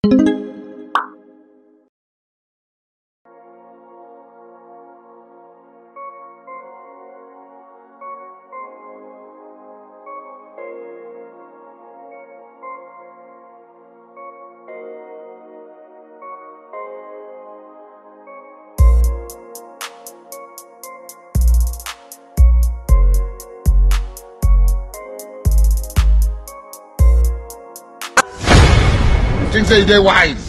Things say they're wise.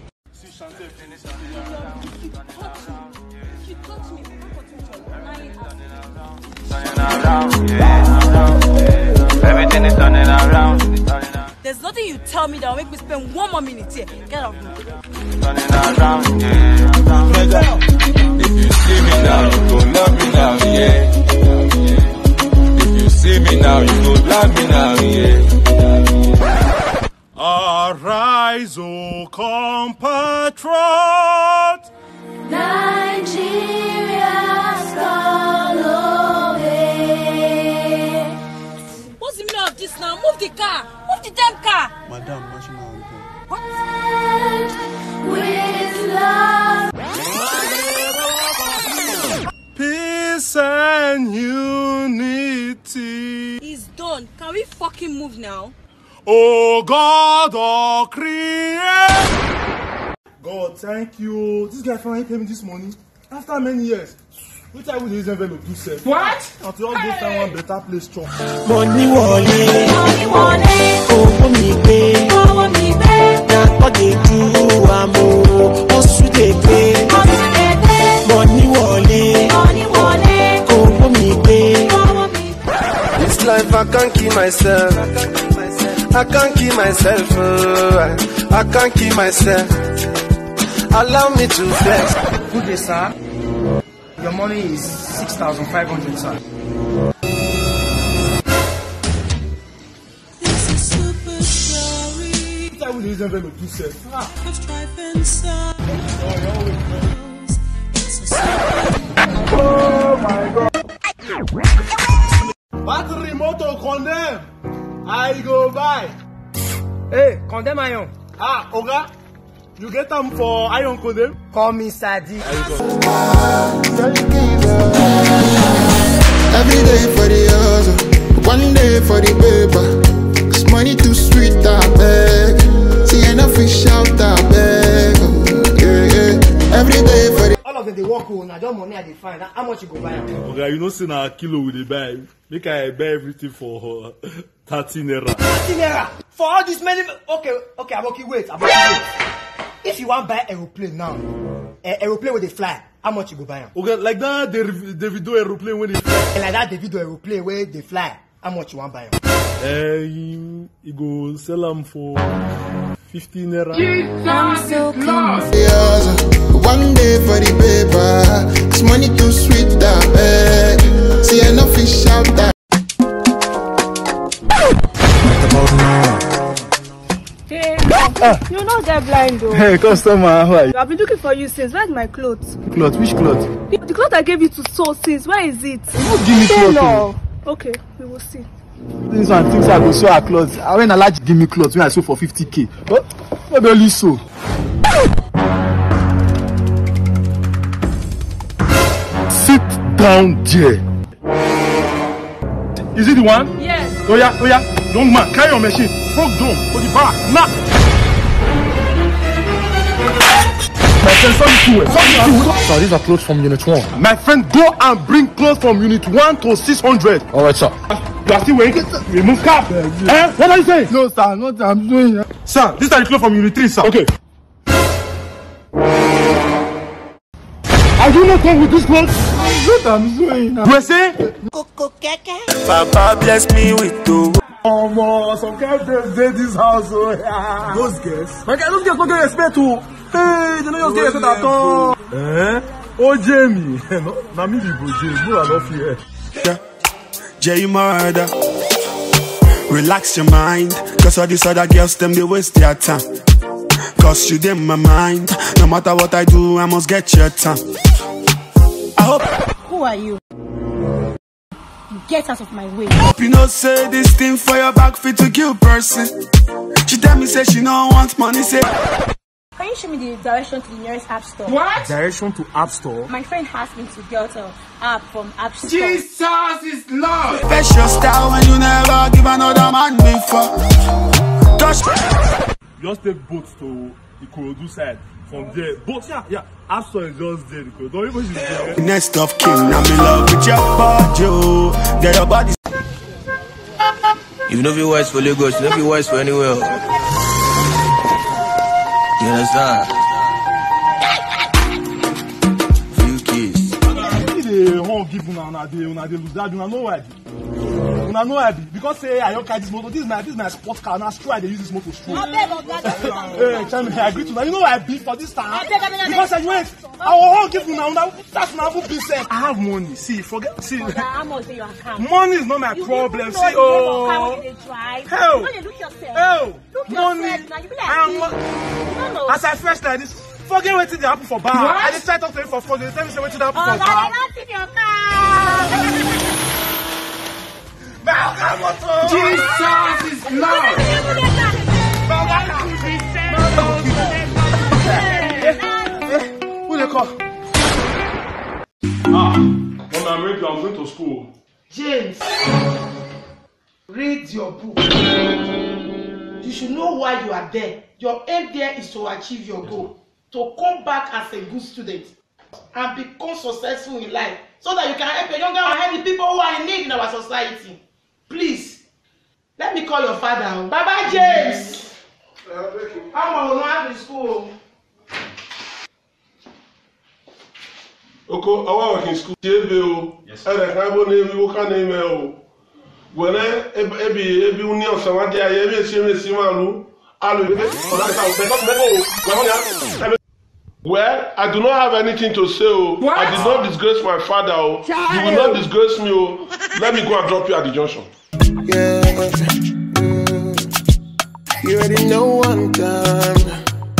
Everything is turning around. There's nothing you tell me that will make me spend 1 more minute here. Get out of here. Turning around, If you see me now, you gon' love me now, yeah. If you see me now, you gon' love me now, yeah. Arise, O compatriot. Nigeria's gone away. What's the meaning of this now? Move the car. Move the damn car. Madam, national anthem. What? With love. Peace and unity. He's done. Can we fucking move now? Oh God, oh create. God, thank you. This guy finally paid me this money after many years. Which I will use envelope to sell. What? After all this time, one better place chop. Money wallet. Money wallet. Owó mi pé. Owó mi pé. Na what they do, amo. Oṣù dey pay. Oṣù dey pay. Money wallet. Money wallet. Owó mi pé. Owó mi pé. This life I can't keep myself. I can't keep myself. I can't keep myself. Allow me to flex. Good day, sir. Your money is 6,500, sir. This is super sorry. Which I will use envelope to sell. Let's try inside. Oh my God. Battery motor condemn. I go buy. Hey, condemn iron. Ah, Oga, you get them for iron condemn? Call me Sadi. Every day for the hustle, one day for the paper. Cause money too sweet, I beg. See enough fish out, I beg. Yeah. Every day for the All of them, they walk home. I don't money I dey find. How much you go buy? Okay, you know, say na kilo with the buy. Make I buy everything for 30 naira. 30 naira for all this many. Okay, Aboki, wait. If you want buy aeroplane now, aeroplane with they fly, how much you go buy? Okay, like that, the video aeroplane when it fly. And like that, the video aeroplane where they fly, how much you want buy? You go sell them for 15 naira. I'm so close. hustle, one day for the paper. Cause money too sweet, I beg. See enough fish out, I Hey, you know they're blind though. Hey, customer, how are you? I've been looking for you since. Where's my clothes? Cloth, which cloth? The cloth I gave you to sew since. Where is it? Don't give me cloth. No. Okay, we will see. This one thinks I go sew her clothes. I went allowed to give me clothes when I sew for 50k. But maybe only so. Sit down there. Is it the one? Yes. Oh yeah. Young man, carry your machine. Frog drum for the back. Now. My friend, something. So these are clothes from Unit 1. My friend, go and bring clothes from Unit 1 to 600. Alright, sir. You are still wearing it? Remove cap. What are you saying? No, sir, not I'm doing it. Sir, these are the clothes from Unit 3, sir. Okay. Are you not done with this clothes? What I'm doing now. You say? Papa bless me with two. Some guys dey this house. Oh, yeah. Those girls? My guy, those girls don't get respect too. Hey, they don't just get respect at all. Oh, Jamie. No, na me be Jamie. You are not here. Yeah. J murder. Relax your mind. Cause all these other girls, them they waste their time. Cause you in my mind. No matter what I do, I must get your time. I hope. Who are you? get out of my way. Hope you know say this thing for your back fit to kill person. She tell me say she no want money, say. Can you show me the direction to the nearest app store? What? Direction to App Store? My friend asked me to get an app from App Store. Jesus is Lord. Best your style when you never give another man before. Touch. Just take boat to the Ikorodu side. From there, boat, yeah. App Store is just there. Don't even see there. Next of kin, I'm in love with your body, oh. Get your body. If you know be wise for Lagos, you know be wise for anywhere. You understand? Few keys. They won't give una lose that. Una know why? Una know why? Because say I don't carry this motor. This is my sports car. Now I dey use this motor to hey, tell me I agree to that. You know why I beat for this time? Because I wait. I won't give una. That's not who business. I have money. See, forget. See, how much in your account? Money is not my problem. See, oh, hell, money. As I first like this. Forget what did happen for bar. I just try to talk to you for fun. They tell me say what did happen for bar. Jesus is Lord. Who they call? When I'm ready, I'm going to school. James, read your book. You should know why you are there. Your aim there is to achieve your goal. To come back as a good student and become successful in life so that you can help your younger and help the people who are in need in our society. Please, let me call your father. Baba James! I'm going to have in school. Oko, I work in school. Yes. I can't name you. What can name when every union somebody I ever see me see malu. Well, I do not have anything to say. What? I did not disgrace my father. You will not disgrace me. Let me go and drop you at the junction. Yeah, you already know one time.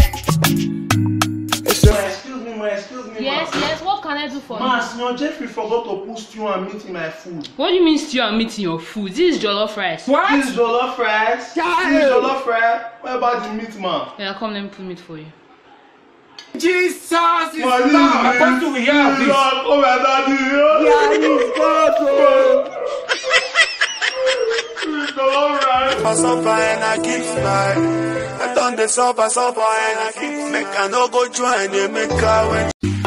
Excuse me, Yes, what can I do for you? Senior Jeffrey forgot to put stew and meat in my food. What do you mean stew and meat in your food? This is jollof rice. What? This is jollof rice? This is jollof rice? What about the meat, man? Yeah, come, let me put meat for you. Jesus is Lord. I want to hear this. Oh my daddy. I suffer and I keep smiling. I done the suffer and I keep make I no go join they make car when.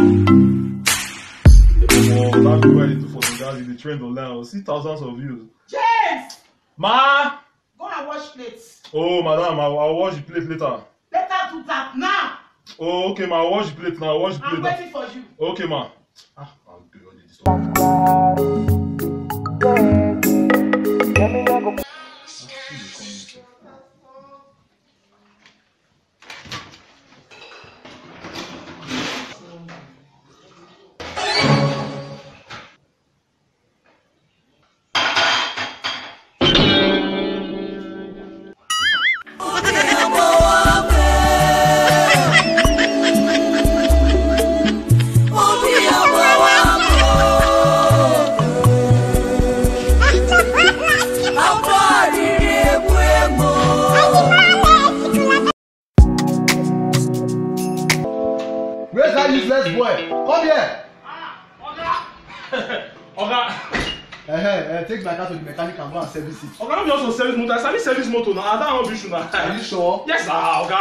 That's why they do for the guys in the trend online. See thousands of views. James! Ma! Go and wash plates. Oh, madam, I'll wash the plate later. Better do that now. Oh, okay, ma. I'll wash the plate now. I'm waiting for you. Okay, ma. I'll do all this stuff. Where's that useless boy? Come here. Okay. Take my car to the mechanic and go and service it. Okay, I'm just on service motor. I service motor now. I don't have issue now. Are you sure? Yes, okay.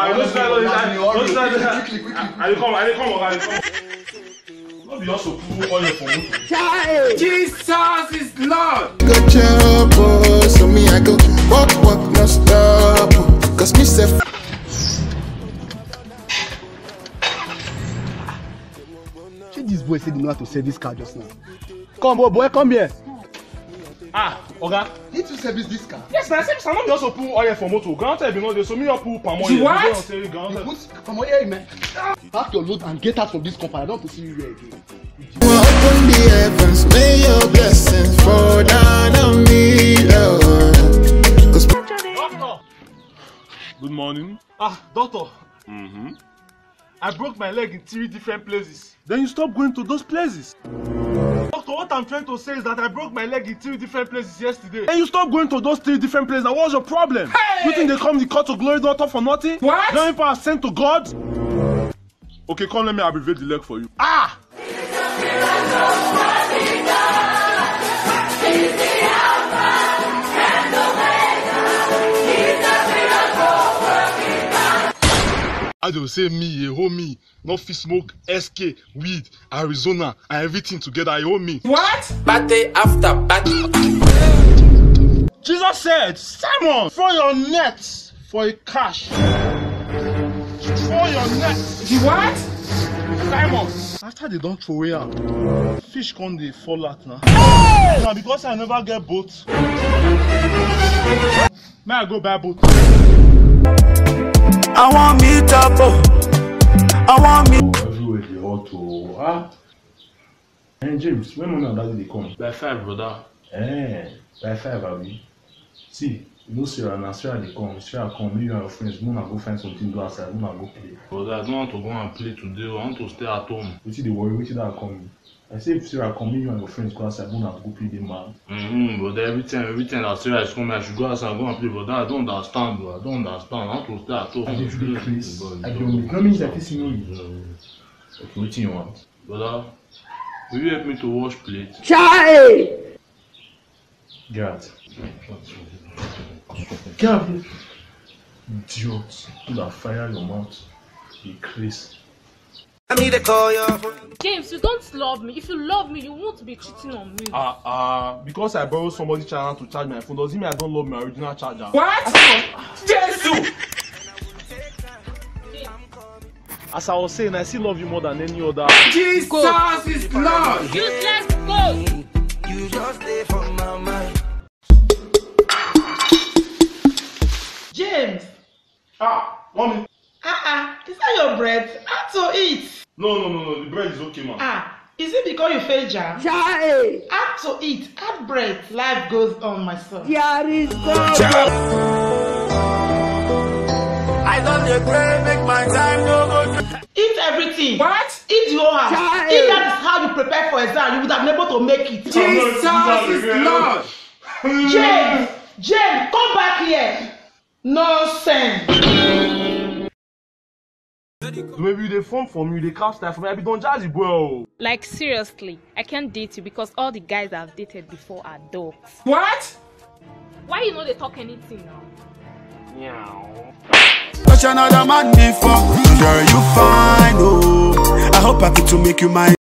I come. Not be also cool on your phone. Jesus is Lord. Good job, so me I go walk, no stop. Cause me say this boy said he know how to service car just now. Come boy, come here. Oga. Need to service this car? Yes, I service. I'm not also pull oil for motor. Granted, you know, there's so many pull palm oil. What? You put palm oil in man. Pack your load and get out from this company. I don't want to see you here again. open the heavens, may your blessings fall down on me, Lord. Doctor. Good morning. Doctor. I broke my leg in 3 different places. Then you stop going to those places. Doctor, So what I'm trying to say is that I broke my leg in 3 different places yesterday. And you stop going to those 3 different places. Now what's your problem? Hey! You think they come the court to glory not for nothing? What? Now people are sent to God? Okay, come let me abbreviate the leg for you. Ah! I will say me, a homie, not fit smoke, SK, weed, Arizona, and everything together, a homie. What? Party after party. Jesus said, Simon, throw your nets for a cash. Throw your nets. The what? Simon. After they don't throw it out, fish come they fall out now. Hey! Now because I never get boat, may I go buy boat? I want me tapo. I want me. Everywhere they hot to Hey James, when money and daddy they come? By 5, brother. By 5, abi. See, you know Sarah and Sarah they come. Sarah come, me and your friends, we wanna go find something to do outside, we wanna go play. Brother, I don't want to go and play today. I want to stay at home. Wetin dey worry, wetin that come? I say if Sarah come, me you and your friends go outside, we wanna go play the man. But everything that Sarah is coming, I should go outside and go and play. But I don't understand, bro. I don't understand. I want to stay at home. I dey feel crazy. I don't know means that this know you. Okay, wetin you want? Brother, will you help me to wash plates? Chai! Get out. Get out here. Idiot. You that fire your mouth. You crazy. I need to call you. James, you don't love me. If you love me, you won't be cheating on me. Because I borrowed somebody's charger to charge my phone doesn't mean I don't love my original charger. What? Jesus! As I was saying, I still love you more than any other. Jesus is Lord! Useless, go! You just stay from my mind. James. Mommy. Is that your bread? How to eat? No, the bread is okay, man. Is it because you failed jam? Chai! Have to eat, add bread. Life goes on, my son. There is God! I don't regret, make my time no go. Eat everything. What? Eat the whole house. Chai! If that is how you prepare for exam, you would have been able to make it. Jesus is Lord! James, come back here. Nonsense. Maybe they phone for me, they cast that for me. I be don't judge you, bro. Like, seriously, I can't date you because all the guys I've dated before are dogs. What? Why you know they talk anything now? Touch another man before. Girl, you fine, oh. I hope I get to make you mine.